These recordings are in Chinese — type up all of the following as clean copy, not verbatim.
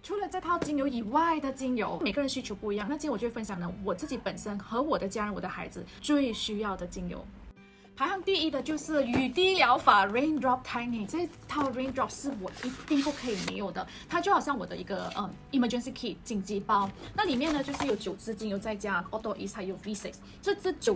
除了这套精油以外的精油，每个人需求不一样。那今天我就会分享呢，我自己本身和我的家人、我的孩子最需要的精油。排行第一的就是雨滴疗法 Raindrop Tiny， 这套 Raindrop 是我一定不可以没有的，它就好像我的一个emergency kit 紧急包。那里面呢就是有9支精油，再加 Auto Ease 还有 V6， 这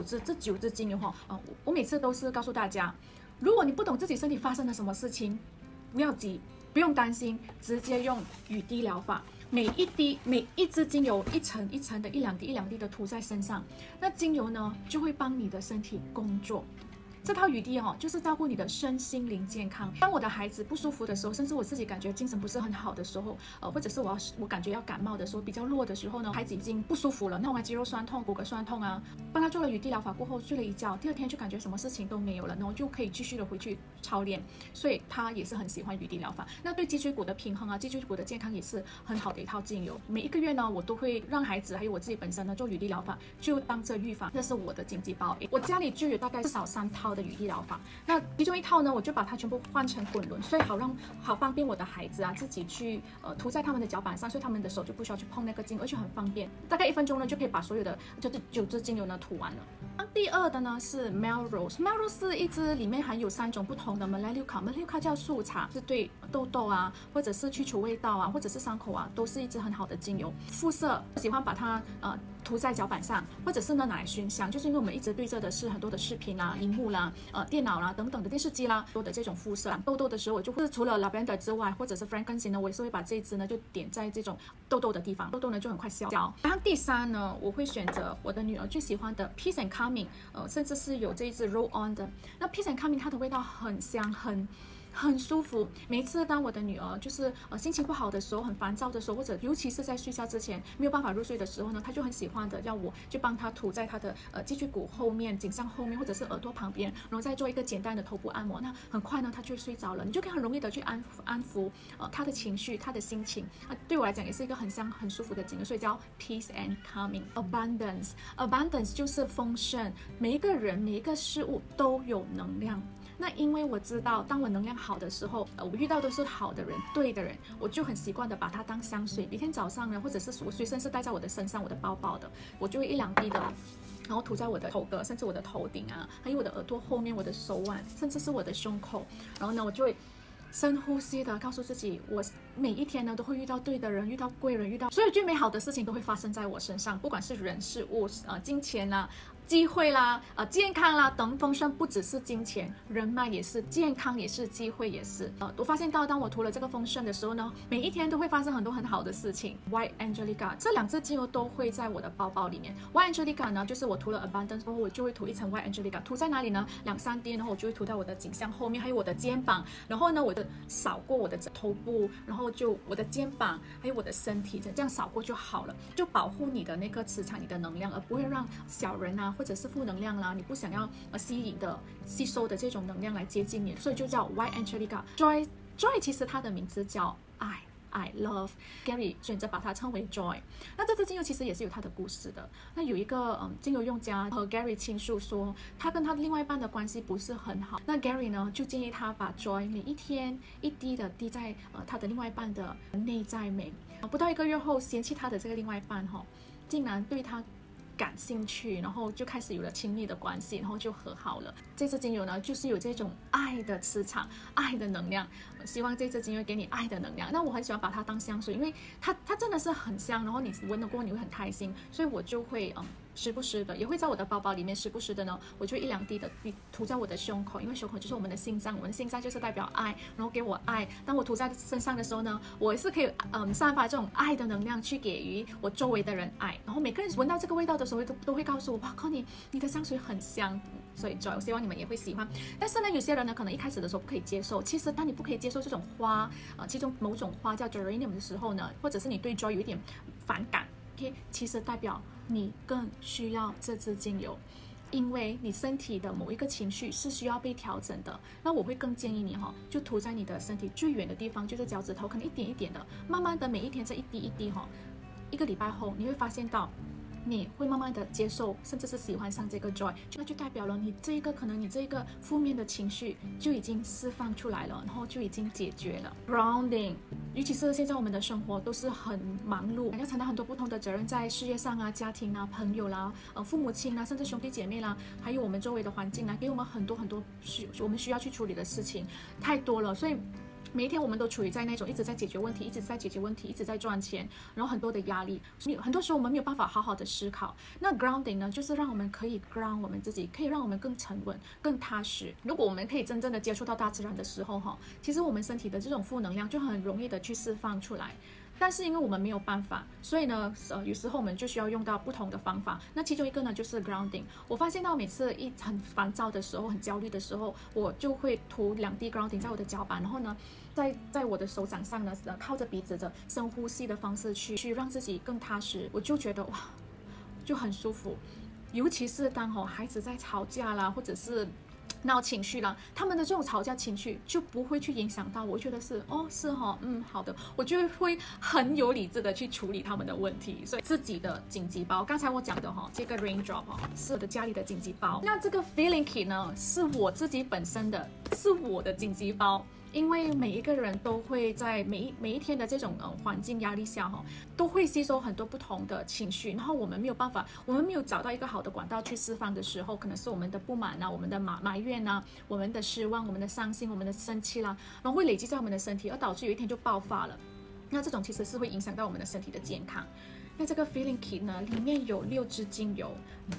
9支精油哈，我每次都是告诉大家，如果你不懂自己身体发生了什么事情，不要急，不用担心，直接用雨滴疗法。每一支精油一层一层的，一两滴的涂在身上，那精油呢就会帮你的身体工作。这套雨滴就是照顾你的身心灵健康。当我的孩子不舒服的时候，甚至我自己感觉精神不是很好的时候，或者是我感觉要感冒的时候，比较弱的时候呢，孩子已经不舒服了，那肌肉酸痛、骨骼酸痛啊，帮他做了雨滴疗法过后，睡了一觉，第二天就感觉什么事情都没有了，然后就可以继续的回去操练。所以他也是很喜欢雨滴疗法。那对脊椎骨的平衡啊，脊椎骨的健康也是很好的一套精油。每一个月呢，我都会让孩子还有我自己本身呢做雨滴疗法，就当这预防。这是我的紧急包，我家里就有大概至少3套的雨滴疗法。那其中一套呢，我就把它全部换成滚轮，所以好方便我的孩子啊自己去涂在他们的脚板上，所以他们的手就不需要去碰那个精油，而且很方便，大概1分钟呢就可以把所有的就是9支精油呢涂完了。第二的呢是 Melrose 是一支里面含有3种不同的 Melaleuca 叫树茶，是对痘痘啊，或者是去除味道啊，或者是伤口啊，都是一支很好的精油。肤色喜欢把它涂在脚板上，或者是呢拿来熏香，就是因为我们一直对着的是很多的视频啦、荧幕啦、电脑啦等等的电视机啦，多的这种肤色。痘痘的时候，我就会除了 Lavender 之外，或者是 Frankincense 呢，我也是会把这一支呢就点在这种痘痘的地方，痘痘呢就很快消。然后第3呢，我会选择我的女儿最喜欢的 Peace and Calming，甚至是有这一支 Roll On 的。那 Peace and Calming 它的味道很香，很舒服。每一次当我的女儿就是心情不好的时候，很烦躁的时候，或者尤其是在睡觉之前没有办法入睡的时候呢，她就很喜欢的要我就帮她涂在她的脊椎骨后面、颈项后面，或者是耳朵旁边，然后再做一个简单的头部按摩。那很快呢，她就睡着了，你就可以很容易的去安抚她的情绪、她的心情。对我来讲也是一个很香、很舒服的精油，所以叫 Peace and Calming。Abundance 就是丰盛，每一个人、每一个事物都有能量。那因为我知道，当我能量好的时候，我遇到都是好的人、对的人，我就很习惯的把它当香水。每天早上呢，或者是我随身是带在我的身上、我的包包的，我就会1-2滴的，然后涂在我的头壳，甚至我的头顶啊，还有我的耳朵后面、我的手腕，甚至是我的胸口。然后呢，我就会深呼吸的告诉自己，我每一天呢都会遇到对的人，遇到贵人，遇到所有最美好的事情都会发生在我身上，不管是人事物、金钱啦、机会啦、健康啦等。丰盛不只是金钱，人脉也是，健康也是，机会也是。我发现到当我涂了这个丰盛的时候呢，每一天都会发生很多很好的事情。White Angelica 这2支精油都会在我的包包里面。White Angelica 呢，就是我涂了 Abundance 后，我就会涂一层 White Angelica， 涂在哪里呢？2-3滴，然后我就会涂到我的颈项后面，还有我的肩膀。然后呢，我的扫过我的头部，然后就我的肩膀，还有我的身体，这样扫过就好了，就保护你的那个磁场、你的能量，而不会让小人啊，或者是负能量啦，你不想要吸收的这种能量来接近你，所以就叫 White Angelica。Joy 其实它的名字叫爱 Love， Gary 选择把它称为 Joy。那这支精油其实也是有它的故事的。那有一个精油用家和 Gary 倾诉说，他跟他另外一半的关系不是很好。那 Gary 呢就建议他把 Joy 每一天1滴的滴在他的另外一半的内在美。不到1个月后，嫌弃他的这个另外一半竟然对他感兴趣，然后就开始有了亲密的关系，然后就和好了。这支精油呢，就是有这种爱的磁场、爱的能量。希望这支精油给你爱的能量。那我很喜欢把它当香水，因为它真的是很香，然后你闻了过后你会很开心，所以我就会时不时的也会在我的包包里面，时不时的呢，我就1-2滴的涂在我的胸口，因为胸口就是我们的心脏，我们的心脏就是代表爱，然后给我爱。当我涂在身上的时候呢，我也是可以散发这种爱的能量去给予我周围的人爱。然后每个人闻到这个味道的时候都会告诉我，哇靠，你的香水很香。所以 Joy 我希望你们也会喜欢。但是呢，有些人呢可能一开始的时候不可以接受。其实当你不可以接受这种花其中某种花叫 Geranium 的时候呢，或者是你对 Joy 有一点反感，OK， 其实代表你更需要这支精油，因为你身体的某一个情绪是需要被调整的。那我会更建议你就涂在你的身体最远的地方，就是脚趾头，可能一点一点的，慢慢的每一天这1滴1滴1个礼拜后，你会发现到你会慢慢的接受，甚至是喜欢上这个 joy， 那就代表了你这一个可能你这一个负面的情绪就已经释放出来了，然后就已经解决了。Grounding， 尤其是现在我们的生活都是很忙碌，要承担很多不同的责任，在事业上啊、家庭啊、朋友啦、父母亲啊，甚至兄弟姐妹啦，还有我们周围的环境啊，给我们很多我们需要去处理的事情太多了，所以每一天我们都处于在那种一直在解决问题，一直在解决问题，一直在赚钱，然后很多的压力，很多时候我们没有办法好好的思考。那 grounding 呢，就是让我们可以 ground 我们自己，可以让我们更沉稳、更踏实。如果我们可以真正的接触到大自然的时候，其实我们身体的这种负能量就很容易的去释放出来。但是因为我们没有办法，所以呢，有时候我们就需要用到不同的方法。那其中一个呢，就是 grounding。我发现到每次很烦躁的时候、很焦虑的时候，我就会涂2滴 grounding 在我的脚板，然后呢，在我的手掌上呢，靠着鼻子的深呼吸的方式去让自己更踏实，我就觉得哇，就很舒服。尤其是当孩子在吵架啦，或者是闹情绪了，他们的这种吵架情绪就不会去影响到我，觉得是好的，我就会很有理智的去处理他们的问题。所以自己的紧急包，刚才我讲的这个 raindrop 是我的家里的紧急包。那这个 feeling kit 呢，是我自己本身的，是我的紧急包。因为每一个人都会在每一天的这种环境压力下都会吸收很多不同的情绪，然后我们没有办法，我们没有找到一个好的管道去释放的时候，可能是我们的不满啊，我们的埋怨啊，我们的失望，我们的伤心，我们的生气啦，然后会累积在我们的身体，而导致有一天就爆发了。那这种其实是会影响到我们的身体的健康。那这个 feeling kit 呢，里面有6支精油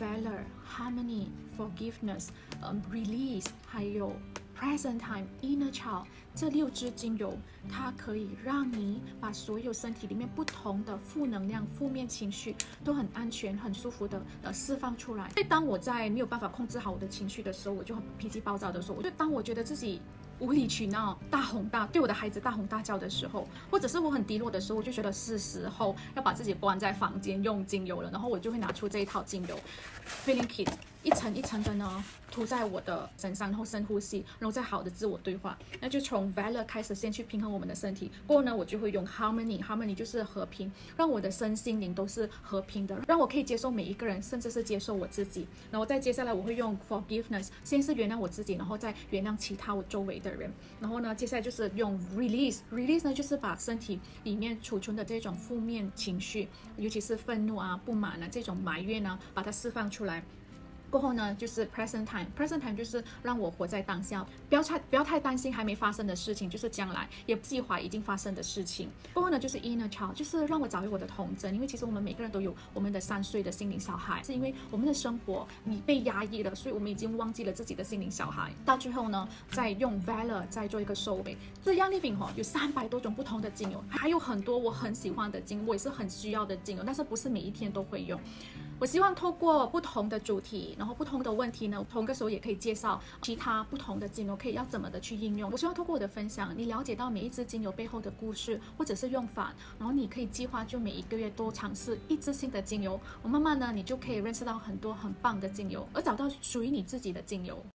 ，Valor、Harmony、Forgiveness、Release， 还有Present Time、Inner Child 这6支精油，它可以让你把所有身体里面不同的负能量、负面情绪都很安全、很舒服的释放出来。所以当我在没有办法控制好我的情绪的时候，我就很脾气暴躁的时候，当我觉得自己无理取闹、对我的孩子大吼大叫的时候，或者是我很低落的时候，我就觉得是时候要把自己关在房间用精油了，然后我就会拿出这一套精油 Feeling Kit， 一层一层的呢涂在我的身上，然后深呼吸，然后再好的自我对话。那就从 Valor 开始，先去平衡我们的身体，过后呢，我就会用 Harmony 就是和平，让我的身心灵都是和平的，让我可以接受每一个人，甚至是接受我自己。然后再接下来我会用 Forgiveness， 先是原谅我自己，然后再原谅其他我周围的人。然后呢，接下来就是用 Release 呢，就是把身体里面储存的这种负面情绪，尤其是愤怒啊、不满啊、这种埋怨啊，把它释放出来。过后呢，就是 present time 就是让我活在当下，不要太担心还没发生的事情，就是将来也计划已经发生的事情。过后呢，就是 inner child， 就是让我找回我的童真，因为其实我们每个人都有我们的3岁的心灵小孩，是因为我们的生活你被压抑了，所以我们已经忘记了自己的心灵小孩。到最后呢，再用 Valor 再做一个收尾。这 Young Living 有300多种不同的精油，还有很多我很喜欢的精油，我也是很需要的精油，但是不是每一天都会用。我希望透过不同的主题，然后不同的问题呢，同个时候也可以介绍其他不同的精油可以要怎么的去应用。我希望透过我的分享，你了解到每一支精油背后的故事或者是用法，然后你可以计划就每一个月多尝试1支新的精油，慢慢呢你就可以认识到很多很棒的精油，而找到属于你自己的精油。